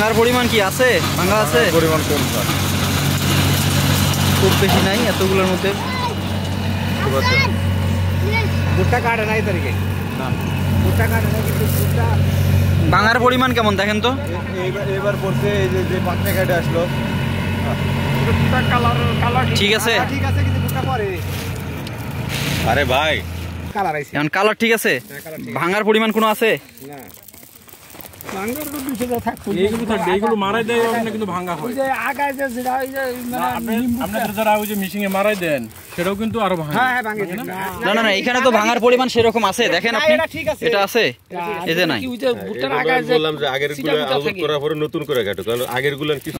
ভাঙার পরিমাণ কি আছে? ভাঙা আছে, পরিমাণ কম স্যার, খুব বেশি নাই এতগুলোর মধ্যে। ভুট্টা কাটে নাই তারিখে না, ভুট্টা কাটে নাই, কিন্তু ভুট্টা ভাঙার পরিমাণ কেমন দেখেন তো। এবার পড়ছে এই যে পাকনা কাটে আসলো। ঠিক আছে, ঠিক আছে, কিন্তু ভুট্টা পরে আরে ভাই কালার আইছে এখন কালার ঠিক আছে, ভাঙার পরিমাণ কোনো আছে? না, ভাঙ্গার তো বিষয়টা থাকতো, এইগুলো থাকবে, এইগুলো মারাই দেয় ওখানে কিন্তু ভাঙা হয়। ওই যে আগায় যে যেটা ওই যে আপনাদের যারা ওই যে মিশিং এ মারাই দেন সেটাও কিন্তু আরো ভাঙে। হ্যাঁ হ্যাঁ ভাঙে না না না, এখানে তো ভাঙার পরিমাণ সেরকম আছে, দেখেন আপনি, এটা ঠিক আছে, এটা আছে, এতে নাই। ওই যে ভুট্টার আগায় যে বললাম যে আগের গুলো আউট করার পরে নতুন করে কাটো, কারণ আগের গুলো